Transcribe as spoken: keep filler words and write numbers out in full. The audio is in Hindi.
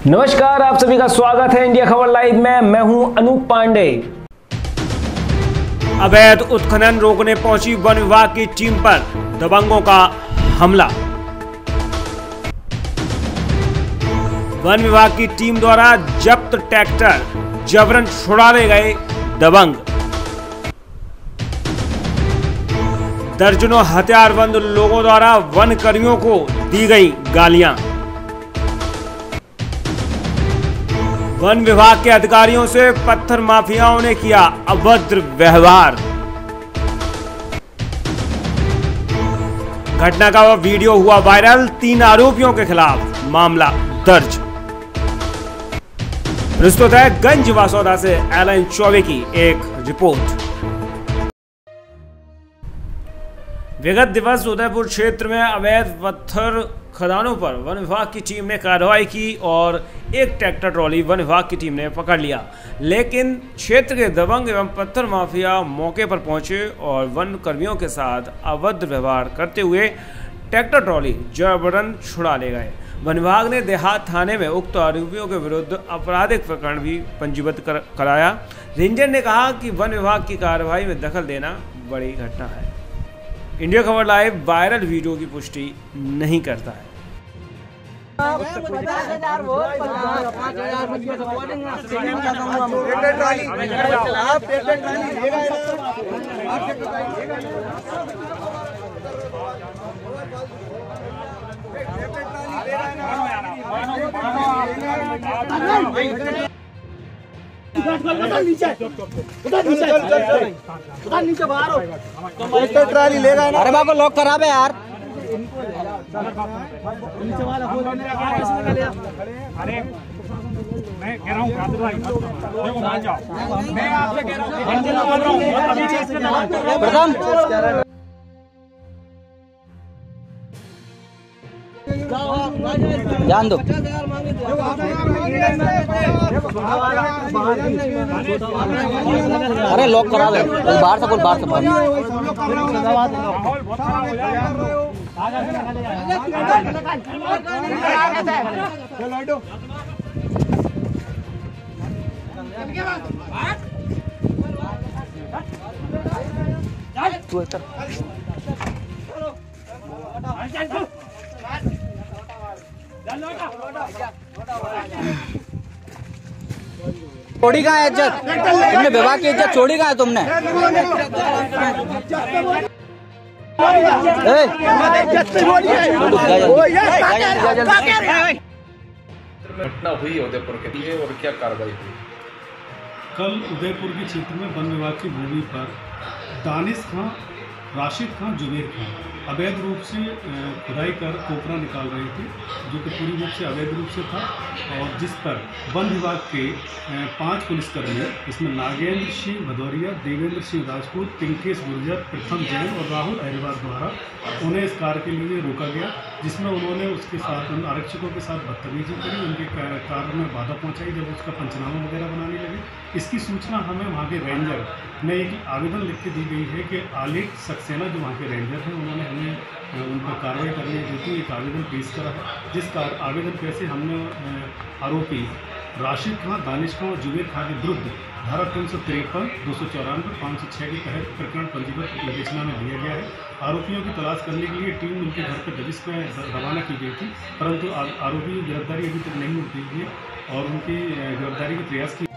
नमस्कार, आप सभी का स्वागत है इंडिया खबर लाइव में। मैं हूं अनूप पांडे। अवैध उत्खनन रोकने पहुंची वन विभाग की टीम पर दबंगों का हमला। वन विभाग की टीम द्वारा जब्त ट्रैक्टर जबरन छुड़ाए गए दबंग। दर्जनों हथियारबंद लोगों द्वारा वन कर्मियों को दी गई गालियां। वन विभाग के अधिकारियों से पत्थर माफियाओं ने किया अभद्र व्यवहार। घटना का वह वीडियो हुआ वायरल। तीन आरोपियों के खिलाफ मामला दर्ज। प्रस्तुत है गंज वासौदा से एलन चौबे की एक रिपोर्ट। विगत दिवस उदयपुर क्षेत्र में अवैध पत्थर खदानों पर वन विभाग की टीम ने कार्रवाई की और एक ट्रैक्टर ट्रॉली वन विभाग की टीम ने पकड़ लिया, लेकिन क्षेत्र के दबंग एवं पत्थर माफिया मौके पर पहुंचे और वन कर्मियों के साथ अभद्र व्यवहार करते हुए ट्रैक्टर ट्रॉली जबरन छुड़ा ले गए। वन विभाग ने देहात थाने में उक्त आरोपियों के विरुद्ध आपराधिक प्रकरण भी पंजीबद्ध कर, कराया। रेंजर ने कहा कि वन विभाग की कार्रवाई में दखल देना बड़ी घटना है। इंडिया खबर लाइव वायरल वीडियो की पुष्टि नहीं करता है। ट्राली ले गए ना। अरे बाबू लॉक खराब है यार। अरे मैं कह रहा हूँ मैं आपसे कह रहा हूँ जान दो। अरे लॉक खराब है, बाहर से बोल, बाहर से बोल। छोड़ी कहाँ है इज्जत? तुमने विभाग की इज्जत छोड़ी कहाँ है तुमने? घटना हुई उदयपुर के लिए और क्या कार्रवाई हुई? कल उदयपुर के क्षेत्र में वन विभाग की भूमि पर दानिश खां, राशिद खां, जुबेर खां अवैध रूप से खुदाई कर कोपरा निकाल रहे थे, जो कि पूरी रूप से अवैध रूप से था और जिस पर वन विभाग के पांच पुलिसकर्मी, इसमें नागेंद्र सिंह भदौरिया, देवेंद्र सिंह राजपूत, पिंकेश गुर्जर, प्रथम जैन और राहुल अहरवाल द्वारा उन्हें इस कार्य के लिए रोका गया, जिसमें उन्होंने उसके साथ उन आरक्षकों के साथ बदतमीजी करी, उनके कार्य में बाधा पहुंचाई जब उसका पंचनामा वगैरह बनाने लगे। इसकी सूचना हमें वहाँ के रेंजर ने एक आवेदन लिख के दी गई है कि आलिक सक्सेना जो वहाँ के रेंजर हैं उन्होंने हमें उन पर कार्रवाई करने हेतु एक आवेदन पेश करा है, जिस आवेदन पे से हमने आरोपी राशिद खां, दानिश खां और जुबेर खां के विरुद्ध धारा तीन सौ तिरपन, दो सौ चौरानवे, पाँच सौ छः के तहत प्रकरण पंजीबद्ध विवेचना में लिया गया है। आरोपियों की तलाश करने के लिए टीम उनके घर पर दबिश में रवाना की गई थी, परंतु आरोपी की गिरफ्तारी अभी तक नहीं हो पाई है और उनकी गिरफ्तारी के प्रयास की